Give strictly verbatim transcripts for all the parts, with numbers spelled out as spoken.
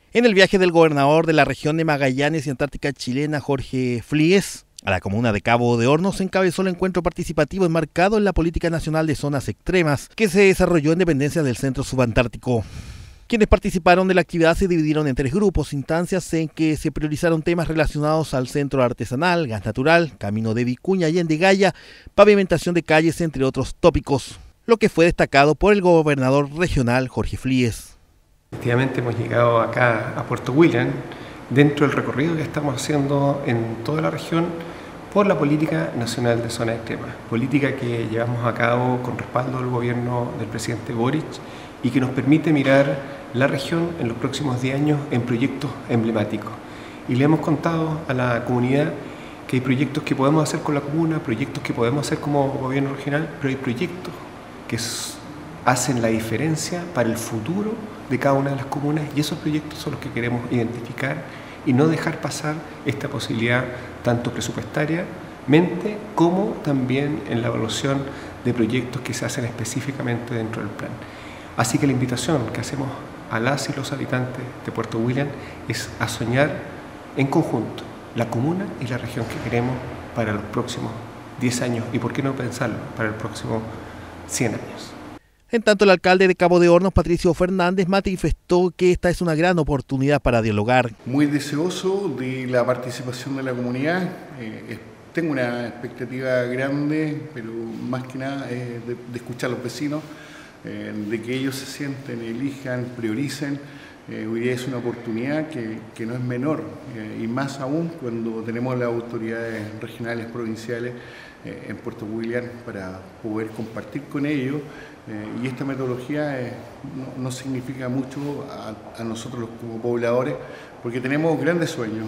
En el viaje del gobernador de la región de Magallanes y Antártica chilena, Jorge Flies, a la comuna de Cabo de Hornos, se encabezó el encuentro participativo enmarcado en la Política Nacional de Zonas Extremas, que se desarrolló en dependencias del Centro Subantártico. Quienes participaron de la actividad se dividieron en tres grupos, instancias en que se priorizaron temas relacionados al centro artesanal, gas natural, camino de Vicuña y Endegaya, pavimentación de calles, entre otros tópicos, lo que fue destacado por el gobernador regional Jorge Flies. Efectivamente hemos llegado acá a Puerto William dentro del recorrido que estamos haciendo en toda la región por la Política Nacional de Zonas Extremas, política que llevamos a cabo con respaldo del gobierno del presidente Boric y que nos permite mirar la región en los próximos diez años en proyectos emblemáticos. Y le hemos contado a la comunidad que hay proyectos que podemos hacer con la comuna, proyectos que podemos hacer como gobierno regional, pero hay proyectos que hacen la diferencia para el futuro de cada una de las comunas, y esos proyectos son los que queremos identificar y no dejar pasar esta posibilidad tanto presupuestariamente como también en la evaluación de proyectos que se hacen específicamente dentro del plan. Así que la invitación que hacemos a las y los habitantes de Puerto William es a soñar en conjunto la comuna y la región que queremos para los próximos diez años y por qué no pensarlo para el próximo cien años. En tanto, el alcalde de Cabo de Hornos, Patricio Fernández, manifestó que esta es una gran oportunidad para dialogar. Muy deseoso de la participación de la comunidad. Eh, tengo una expectativa grande, pero más que nada eh, de, de escuchar a los vecinos, eh, de que ellos se sienten, elijan, prioricen. Eh, hoy día es una oportunidad que, que no es menor, eh, y más aún cuando tenemos las autoridades regionales, provinciales eh, en Puerto William para poder compartir con ellos. Eh, y esta metodología eh, no, no significa mucho a, a nosotros como pobladores, porque tenemos grandes sueños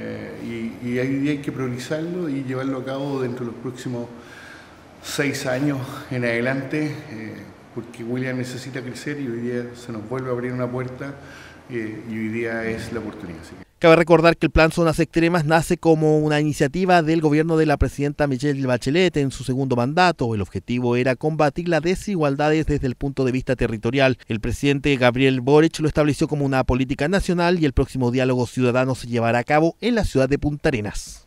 eh, y, y hoy día hay que priorizarlo y llevarlo a cabo dentro de los próximos seis años en adelante, eh, porque William necesita crecer y hoy día se nos vuelve a abrir una puerta eh, y hoy día es la oportunidad. Así que... Cabe recordar que el Plan Zonas Extremas nace como una iniciativa del gobierno de la presidenta Michelle Bachelet en su segundo mandato. El objetivo era combatir las desigualdades desde el punto de vista territorial. El presidente Gabriel Boric lo estableció como una política nacional y el próximo diálogo ciudadano se llevará a cabo en la ciudad de Punta Arenas.